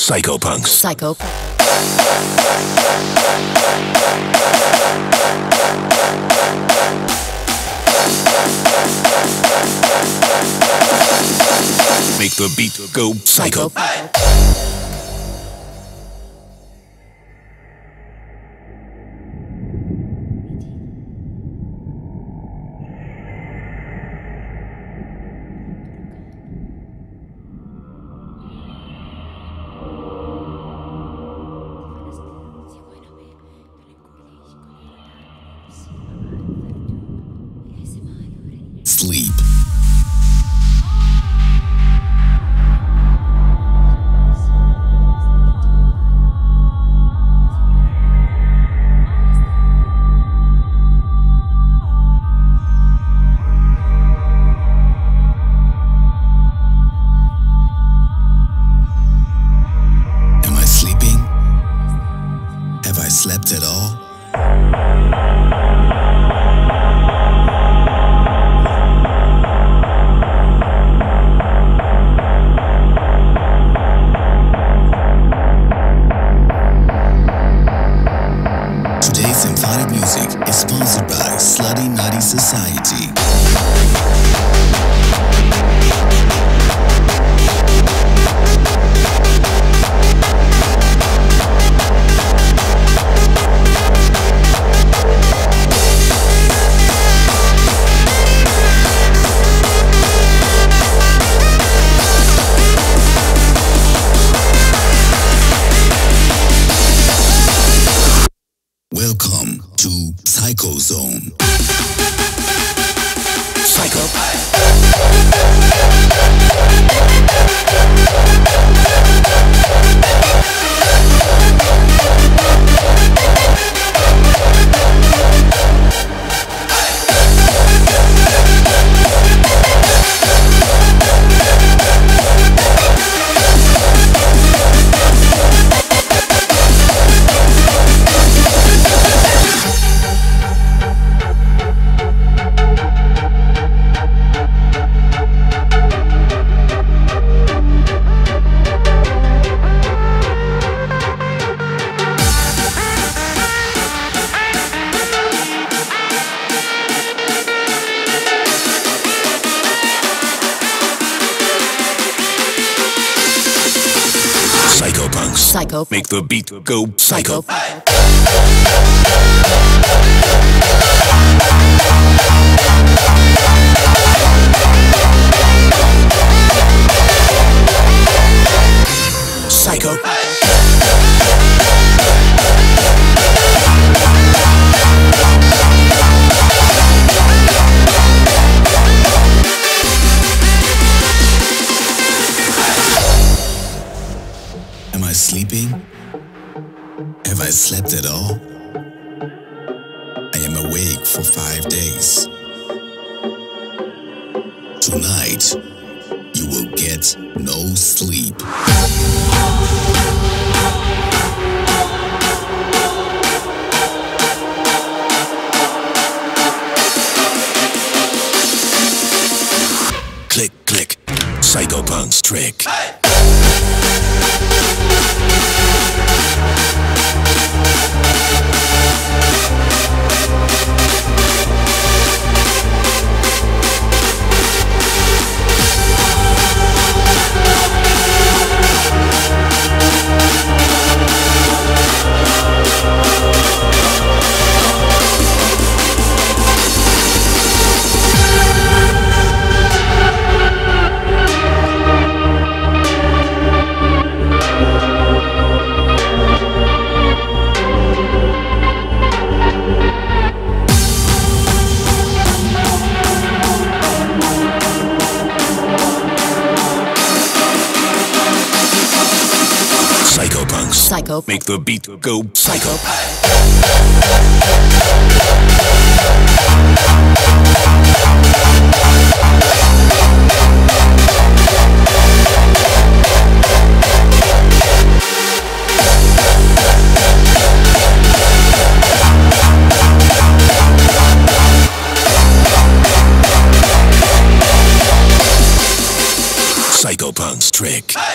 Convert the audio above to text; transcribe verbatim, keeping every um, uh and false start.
Psychopunks. Psycho. Make the beat go psycho. Sleep. Am I sleeping? Have I slept at all? Today's Symphonic Music is sponsored by Slutty Nutty Society. Welcome to Psycho Zone. Psycho. Psychopunks. Psycho. Make the beat go psycho. Psycho. Am I sleeping? Have I slept at all? I am awake for five days. Tonight, you will get no sleep. Click, click. Psychopunks trick. Psychopunks. Psycho. Make the beat go psycho. Psychopunks trick.